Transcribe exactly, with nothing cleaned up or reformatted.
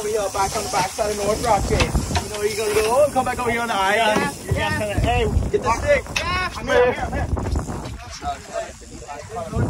over here, back on the back side of North Rock Gate. You know where you're gonna go, and come back over here on the island. Yeah, You're yeah. gonna, hey, get the stick. Yeah. I'm here, I'm here, I'm here.